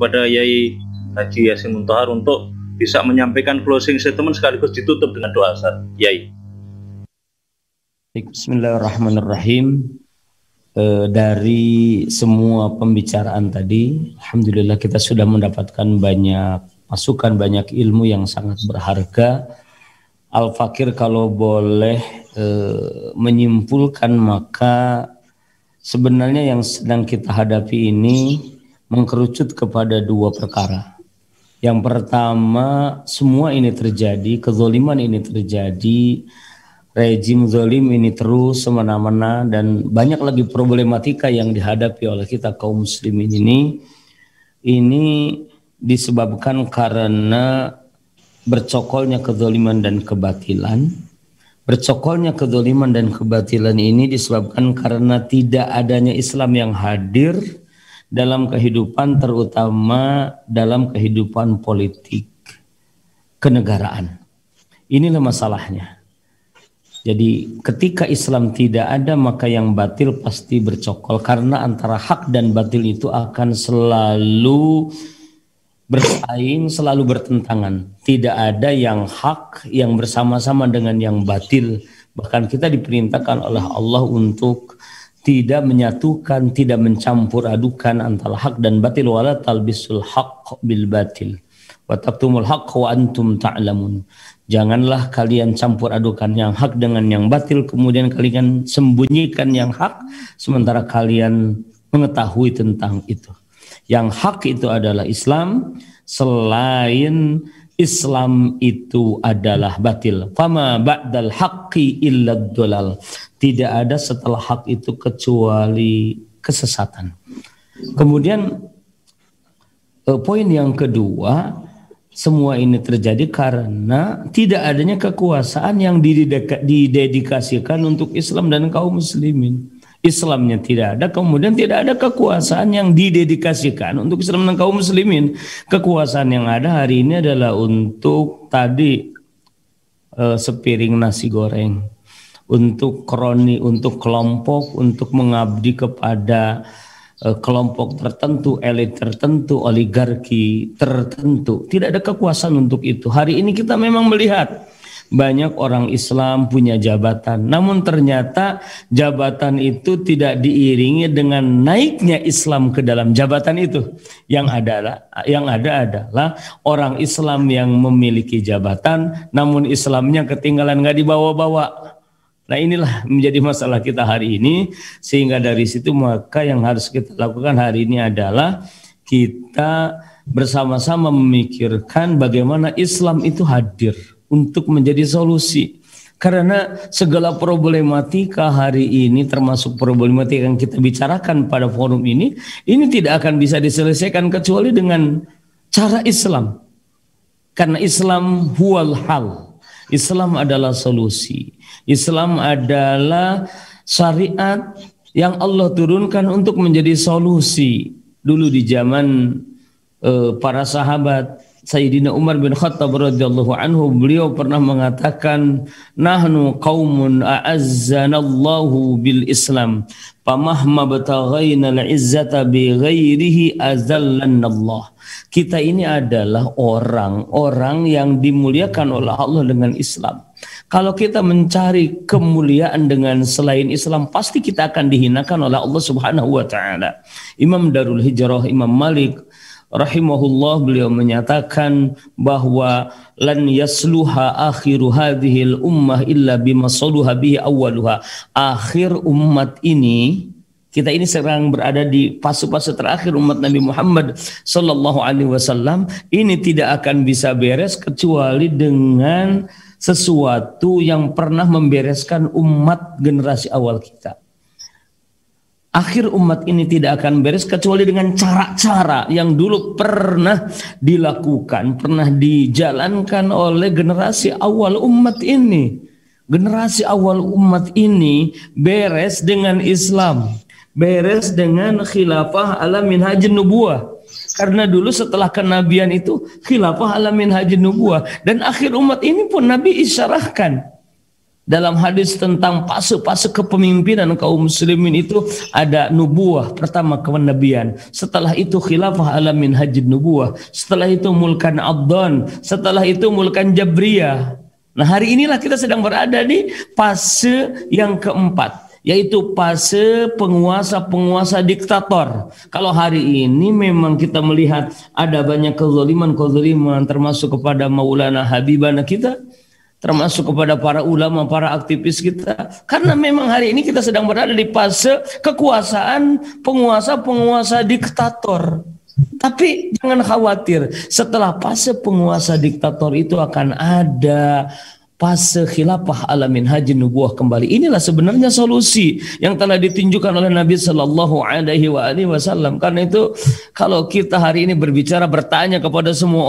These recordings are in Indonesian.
kepada Yai Haji Yasin Muntohar untuk bisa menyampaikan closing statement sekaligus ditutup dengan doa, Ustaz. Yai. Bismillahirrahmanirrahim. Dari semua pembicaraan tadi, alhamdulillah kita sudah mendapatkan banyak masukan, banyak ilmu yang sangat berharga. Al-Fakir kalau boleh menyimpulkan, maka sebenarnya yang sedang kita hadapi ini mengkerucut kepada dua perkara. Yang pertama, semua ini terjadi, kezaliman ini terjadi, rejim zalim ini terus semena-mena, dan banyak lagi problematika yang dihadapi oleh kita kaum muslimin ini disebabkan karena bercokolnya kezaliman dan kebatilan. Bercokolnya kezaliman dan kebatilan ini disebabkan karena tidak adanya Islam yang hadir dalam kehidupan, terutama dalam kehidupan politik kenegaraan. Inilah masalahnya. Jadi ketika Islam tidak ada, maka yang batil pasti bercokol, karena antara hak dan batil itu akan selalu bersaing, selalu bertentangan. Tidak ada yang hak yang bersama-sama dengan yang batil. Bahkan kita diperintahkan oleh Allah untuk tidak menyatukan, tidak mencampur adukan antara hak dan batil. Wala talbisul haqq bil batil wa taktumul haqq wa antum ta'lamun. Janganlah kalian campur adukan yang hak dengan yang batil, kemudian kalian sembunyikan yang hak sementara kalian mengetahui tentang itu. Yang hak itu adalah Islam, selain Islam itu adalah batil. Fama ba'dal haqqi illa dhalal. Tidak ada setelah hak itu kecuali kesesatan. Kemudian poin yang kedua, semua ini terjadi karena tidak adanya kekuasaan yang didedikasikan untuk Islam dan kaum muslimin. Islamnya tidak ada, kemudian tidak ada kekuasaan yang didedikasikan untuk Islam dan kaum muslimin. Kekuasaan yang ada hari ini adalah untuk tadi sepiring nasi goreng, untuk kroni, untuk kelompok, untuk mengabdi kepada kelompok tertentu, elit tertentu, oligarki tertentu. Tidak ada kekuasaan untuk itu. Hari ini kita memang melihat banyak orang Islam punya jabatan, namun ternyata jabatan itu tidak diiringi dengan naiknya Islam ke dalam jabatan itu. Yang ada adalah orang Islam yang memiliki jabatan, namun Islamnya ketinggalan, nggak dibawa-bawa. Nah, inilah menjadi masalah kita hari ini, sehingga dari situ maka yang harus kita lakukan hari ini adalah kita bersama-sama memikirkan bagaimana Islam itu hadir untuk menjadi solusi. Karena segala problematika hari ini, termasuk problematika yang kita bicarakan pada forum ini tidak akan bisa diselesaikan kecuali dengan cara Islam. Karena Islam huwal hal. Islam adalah solusi. Islam adalah syariat yang Allah turunkan untuk menjadi solusi. Dulu di zaman para sahabat, Sayyidina Umar bin Khattab radhiyallahu anhu, beliau pernah mengatakan, nahnu qaumun a'azzanallahu bil Islam, famahma bataghaina al-izzata bi ghairihi azallanallah. Kita ini adalah orang-orang yang dimuliakan oleh Allah dengan Islam. Kalau kita mencari kemuliaan dengan selain Islam, pasti kita akan dihinakan oleh Allah Subhanahu wa taala. Imam Darul Hijrah, Imam Malik rahimahullah, beliau menyatakan bahwa lan yasluha akhiru hadhil ummah illa bima saluha bihi awwaluha. Akhir umat ini, kita ini sekarang berada di fase-fase terakhir umat Nabi Muhammad sallallahu alaihi wasallam, ini tidak akan bisa beres kecuali dengan sesuatu yang pernah membereskan umat generasi awal kita. Akhir umat ini tidak akan beres kecuali dengan cara-cara yang dulu pernah dilakukan, pernah dijalankan oleh generasi awal umat ini. Generasi awal umat ini beres dengan Islam, beres dengan khilafah ala minhajin nubuwah. Karena dulu setelah kenabian itu khilafah ala minhajin nubuwah, dan akhir umat ini pun Nabi isyarahkan Dalam hadis tentang fase-fase kepemimpinan kaum muslimin itu ada nubuwah, pertama kenabian, setelah itu khilafah ala minhajid nubuwah, setelah itu mulkan abdan, setelah itu mulkan jabriyah. Nah, hari inilah kita sedang berada di fase yang keempat, yaitu fase penguasa-penguasa diktator. Kalau hari ini memang kita melihat ada banyak kezaliman termasuk kepada Maulana Habibana kita, termasuk kepada para ulama, para aktivis kita. Karena memang hari ini kita sedang berada di fase kekuasaan penguasa-penguasa diktator. Tapi jangan khawatir, setelah fase penguasa diktator itu akan ada fase khilafah ala minhajin nubuwah kembali. Inilah sebenarnya solusi yang telah ditunjukkan oleh Nabi Sallallahu Alaihi Wasallam. Karena itu kalau kita hari ini bertanya kepada semua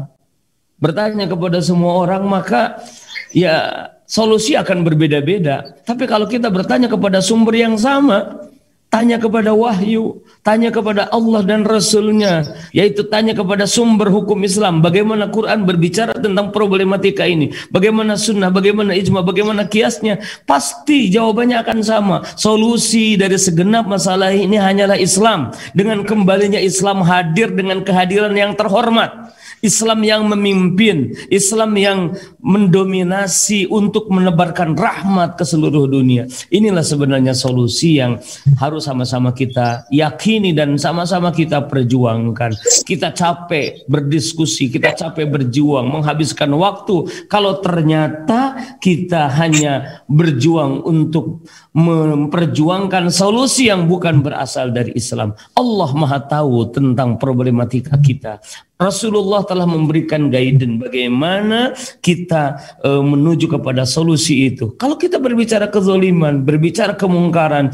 orang, maka ya solusi akan berbeda-beda. Tapi kalau kita bertanya kepada sumber yang sama, tanya kepada wahyu, tanya kepada Allah dan Rasulnya, yaitu tanya kepada sumber hukum Islam, bagaimana Quran berbicara tentang problematika ini, bagaimana sunnah, bagaimana ijma, bagaimana kiasnya, pasti jawabannya akan sama. Solusi dari segenap masalah ini hanyalah Islam. Dengan kembalinya Islam hadir dengan kehadiran yang terhormat, Islam yang memimpin, Islam yang mendominasi untuk menebarkan rahmat ke seluruh dunia. Inilah sebenarnya solusi yang harus sama-sama kita yakini dan sama-sama kita perjuangkan. Kita capek berdiskusi, kita capek berjuang, menghabiskan waktu. Kalau ternyata kita hanya berjuang untuk memperjuangkan solusi yang bukan berasal dari Islam. Allah Maha tahu tentang problematika kita. Rasulullah telah memberikan guidance bagaimana kita menuju kepada solusi itu. Kalau kita berbicara kezaliman, berbicara kemungkaran,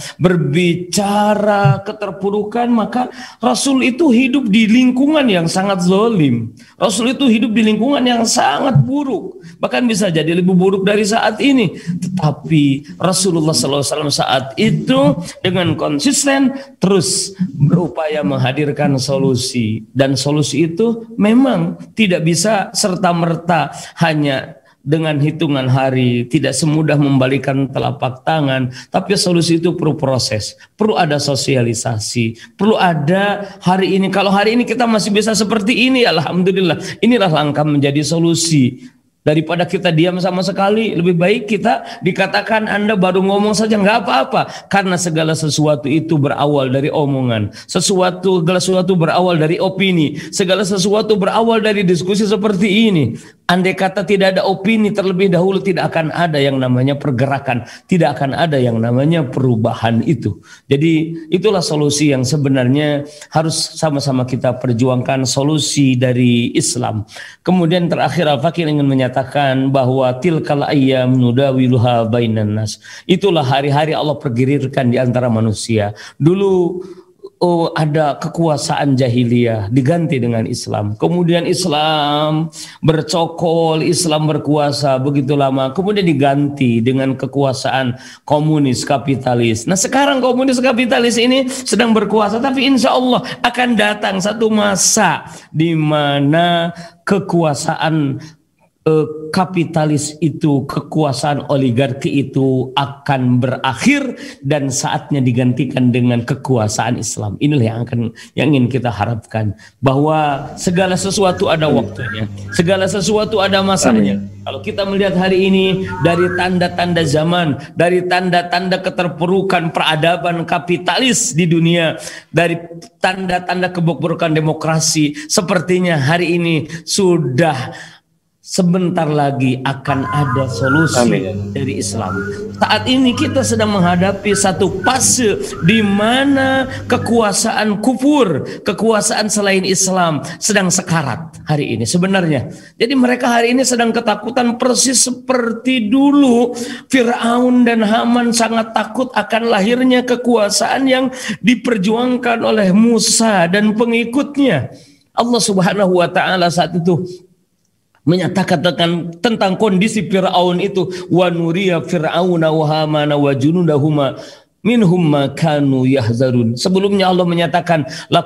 berbicara keterpurukan, maka Rasul itu hidup di lingkungan yang sangat zalim. Rasul itu hidup di lingkungan yang sangat buruk, bahkan bisa jadi lebih buruk dari saat ini. Tetapi Rasulullah SAW saat itu dengan konsisten terus berupaya menghadirkan solusi, dan solusi itu memang tidak bisa serta-merta hanya dengan hitungan hari, tidak semudah membalikan telapak tangan, tapi solusi itu perlu proses, perlu ada sosialisasi, perlu ada hari ini. Kalau hari ini kita masih bisa seperti ini, alhamdulillah, inilah langkah menjadi solusi. Daripada kita diam sama sekali, lebih baik kita dikatakan Anda baru ngomong saja, nggak apa-apa. Karena segala sesuatu itu berawal dari omongan, segala sesuatu berawal dari opini, segala sesuatu berawal dari diskusi seperti ini. Andai kata tidak ada opini terlebih dahulu, tidak akan ada yang namanya pergerakan, tidak akan ada yang namanya perubahan itu. Jadi itulah solusi yang sebenarnya harus sama-sama kita perjuangkan, solusi dari Islam. Kemudian terakhir Al-Fakir ingin menyatakan bahwa tilkal ayyam nudawiluha bainan nas. Itulah hari-hari Allah pergirirkan di antara manusia. Dulu ada kekuasaan jahiliyah diganti dengan Islam. Kemudian Islam bercokol, Islam berkuasa begitu lama. Kemudian diganti dengan kekuasaan komunis kapitalis. Nah, sekarang komunis kapitalis ini sedang berkuasa, tapi insya Allah akan datang satu masa di mana kekuasaan kapitalis itu, kekuasaan oligarki itu akan berakhir dan saatnya digantikan dengan kekuasaan Islam. Inilah yang ingin kita harapkan, bahwa segala sesuatu ada waktunya, segala sesuatu ada masanya. Kalau kita melihat hari ini dari tanda-tanda zaman, dari tanda-tanda keterpurukan peradaban kapitalis di dunia, dari tanda-tanda kebobrokan demokrasi, sepertinya hari ini sudah sebentar lagi akan ada solusi dari Islam. Saat ini kita sedang menghadapi satu fase di mana kekuasaan kufur, kekuasaan selain Islam sedang sekarat hari ini sebenarnya. Jadi mereka hari ini sedang ketakutan persis seperti dulu Fir'aun dan Haman sangat takut akan lahirnya kekuasaan yang diperjuangkan oleh Musa dan pengikutnya. Allah Subhanahu wa taala saat itu menyatakan tentang kondisi Fir'aun itu, wa nuriya fir'auna wa hamana wa junudahuma minhum ma kanu yahzarun. Sebelumnya Allah menyatakan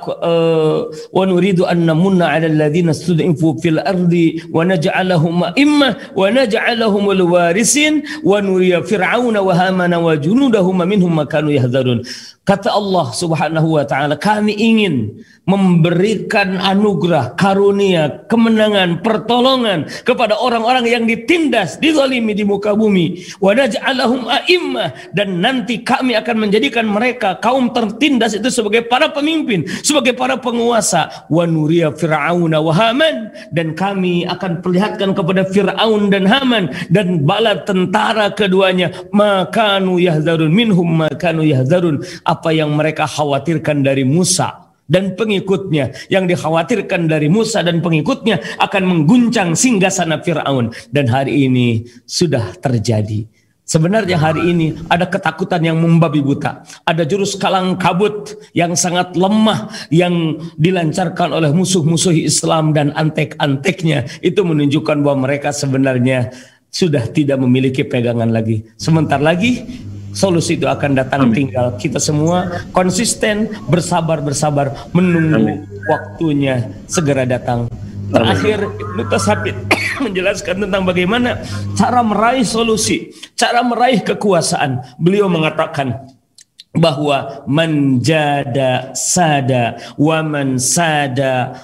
wa nuridu an namunna 'alal ladzina stud'ifu fil ardi wa naj'alahum a'immah wa naj'alahum al-warisin wa nuriya fir'auna wa hamana wa junudahum minhum ma kanu yahzarun. Kata Allah Subhanahu wa taala, kami ingin memberikan anugerah, karunia, kemenangan, pertolongan kepada orang-orang yang ditindas, dizalimi di muka bumi. Wa naj'alahum a'immah, dan nanti kami akan menjadikan mereka kaum tertindas itu sebagai para pemimpin, sebagai para penguasa. Wa nuriya fir'auna wa haman, dan kami akan perlihatkan kepada Fir'aun dan Haman dan bala tentara keduanya, makanu yahzarun minhum makanu yahzarun, apa yang mereka khawatirkan dari Musa dan pengikutnya. Yang dikhawatirkan dari Musa dan pengikutnya akan mengguncang singgasana Fir'aun, dan hari ini sudah terjadi. Sebenarnya hari ini ada ketakutan yang membabi buta, ada jurus kalang kabut yang sangat lemah yang dilancarkan oleh musuh-musuh Islam dan antek-anteknya. Itu menunjukkan bahwa mereka sebenarnya sudah tidak memiliki pegangan lagi. Sebentar lagi solusi itu akan datang. Tinggal kita semua konsisten, bersabar menunggu waktunya segera datang. Terakhir, Ibnu Tashabit menjelaskan tentang bagaimana cara meraih solusi, cara meraih kekuasaan. Beliau mengatakan bahwa man jada sada wa man sada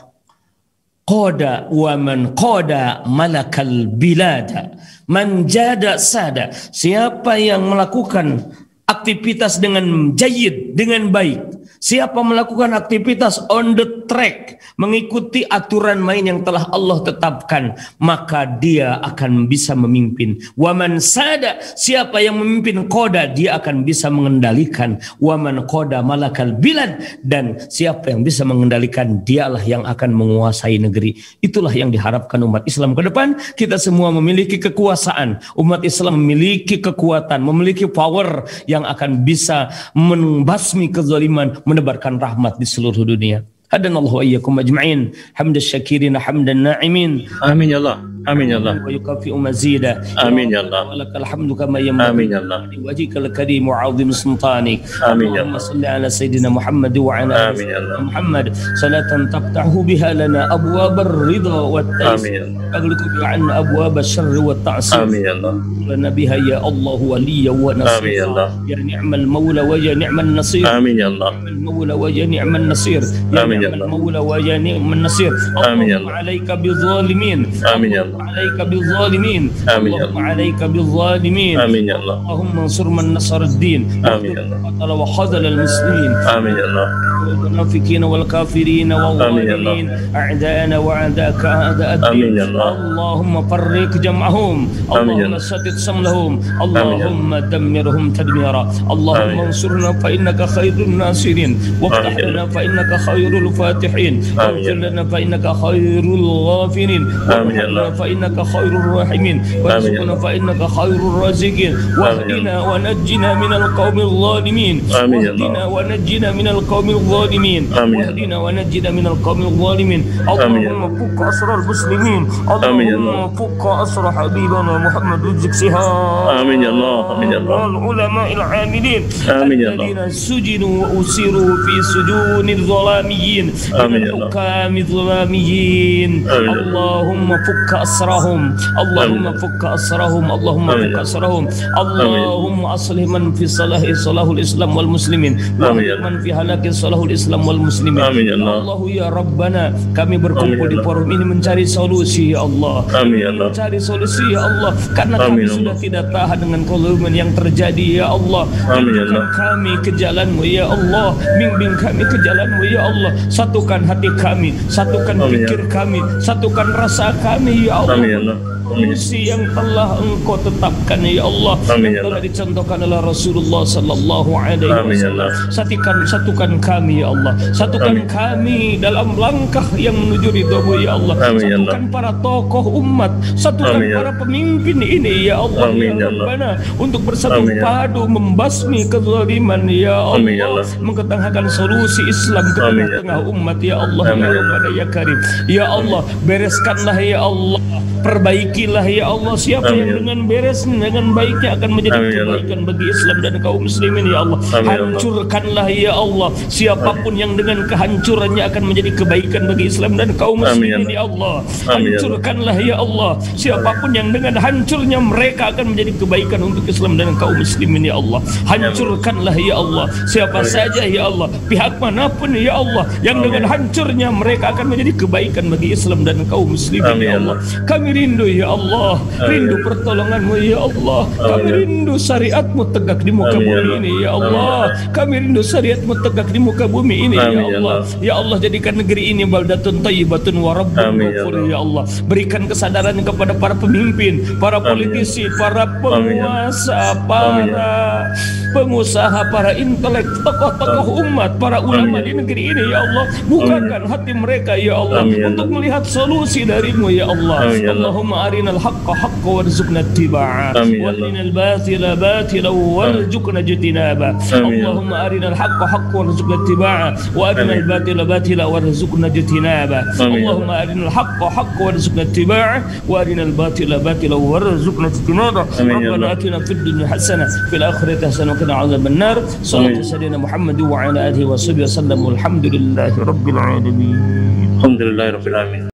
qada wa man qada malakal bilada. Man jada sada, siapa yang melakukan aktivitas dengan jayid, dengan baik, siapa melakukan aktivitas on the track, mengikuti aturan main yang telah Allah tetapkan, maka dia akan bisa memimpin. Waman sada, siapa yang memimpin koda, dia akan bisa mengendalikan. Waman koda malakal bilad, dan siapa yang bisa mengendalikan, dialah yang akan menguasai negeri. Itulah yang diharapkan umat Islam ke depan. Kita semua memiliki kekuasaan, umat Islam memiliki kekuatan, memiliki power yang akan bisa membasmi kezaliman, menebarkan rahmat di seluruh dunia. Hadanallahu wa iyyakum ajma'in, hamdas syakirin hamdan na'imin. Amin ya Allah. Amin ya Allah. Wa yukafi'u mazida. Amin ya Allah. Walakal hamdu kama yanbaghi. Amin ya Allah. Wajhikal karim wa 'azim sultanik. Amin ya Allahumma salli ala sayyidina Muhammad wa ala ali Muhammad salatan taftahu biha lana abwabar ridha wat taysir. Aghliqu biha 'an abwab asy-syarr wat ta'sir. Amin ya Allah. Lana biha ya Allah waliyya wa nasir. Amin ya Allah. Ya ni'mal maula wa ya ni'man nasir. Amin ya Allah. Ni'mal maula wa ya ni'man nasir. Amin ya Allah. المولى وجانب من النصير. اللهم عليك بالظالمين. آمين يا الله. عليك بالظالمين. آمين يا الله. اللهم عليك بالظالمين. آمين يا الله. اللهم انصر من نصر الدين. آمين يا الله. قتل وخذل المسلمين. آمين يا الله. والمنافقين والكافرين والظالمين أعداءنا وأعداءك أعداء الدين. آمين يا الله. اللهم فرق جمعهم. اللهم شتت شملهم. اللهم دمرهم تدميرا. اللهم انصرنا فإنك خير الناصرين، وافتح لنا فإنك خير الفاتحين، واغفر لنا فإنك خير الغافرين، وارحمنا فإنك خير الراحمين، وارزقنا فإنك خير الرازقين، واهدنا ونجنا من القوم الظالمين، واهدنا ونجنا من القوم الظالمين، واهدنا ونجنا من القوم الظالمين. اللهم فك أسر المسلمين، اللهم فك أسر حبيبنا محمد رزق سهام. آمين يا الله. آمين يا الله. والعلماء العاملين الذين سجنوا وأسروا في سجون الظلاميين، من الحكام الظلاميين. اللهم فك أسرهم، اللهم فك أسرهم، اللهم فك أسرهم. اللهم أصلح من في صلاح الإسلام والمسلمين، ومن في هلاك صلاح الإسلام والmuslimin. Allah ya Rabbana, kami berkumpul di forum ini mencari solusi ya Allah. Mencari solusi ya Allah, karena kami sudah tidak tahan dengan kezaliman yang terjadi ya Allah. Bimbingkan kami ke jalan-Mu ya Allah, bimbing kami ke jalan-Mu ya Allah. Satukan hati kami, satukan pikir kami, satukan rasa kami ya Allah. Solusi yang telah Engkau tetapkan ya Allah, yang telah dicontohkan oleh Rasulullah sallallahu alaihi wasallam. Satukan kami kami ya Allah. Satukan kami dalam langkah yang menuju ridho-Mu ya Allah. Satukan para tokoh umat, satukan para pemimpin ini ya Allah ya Rabbana, untuk bersatu padu membasmi kezaliman ya Allah, mengetahui solusi Islam ke tengah-tengah umat ya Allah ya Rabbana ya Karim. Ya Allah, bereskanlah ya Allah, perbaikilah ya Allah. Siapa yang dengan beres, dengan baiknya akan menjadi kebaikan bagi Islam dan kaum muslimin ya Allah. Hancurkanlah ya Allah siapapun yang dengan kehancurannya akan menjadi kebaikan bagi Islam dan kaum muslimin ya Allah. Hancurkanlah ya Allah siapapun yang dengan hancurnya mereka akan menjadi kebaikan untuk Islam dan kaum muslimin ya Allah. Hancurkanlah ya Allah siapa saja ya Allah, pihak manapun ya Allah, yang dengan hancurnya mereka akan menjadi kebaikan bagi Islam dan kaum muslimin ya Allah. Kami rindu ya Allah, rindu pertolongan-Mu ya Allah. Kami rindu syariat-Mu tegak di muka bumi ini ya Allah. Kami rindu syariat-Mu tegak di muka bumi ini ya Allah. Ya Allah, jadikan negeri ini baldatun thayyibatun wa rabbun ghafur ya Allah. Berikan kesadaran kepada para pemimpin, para politisi, para penguasa, para pengusaha, para intelek, tokoh-tokoh umat, para ulama di negeri ini ya Allah. Bukakan hati mereka ya Allah untuk melihat solusi dari-Mu ya Allah. Allahumma arinal haqqa haqqa warzuqna ittiba'ah wa arinal batila batila warzuqna ijtinabah. Allahumma arinal haqqa haqqa warzuqna ittiba'ah wa arinal batila batila warzuqna ijtinabah. Allahumma arinal haqqa haqqa warzuqna ittiba'ah wa arinal batila batila warzuqna ijtinabah. Rabbana atina fid dunya hasanah fil akhirati hasanah wa qina adzaban nar. Sallallahu sayyidina Muhammad wa ala alihi wa sahbihi wasallam. Alhamdulillahi rabbil alamin. Alhamdulillahirabbil alamin.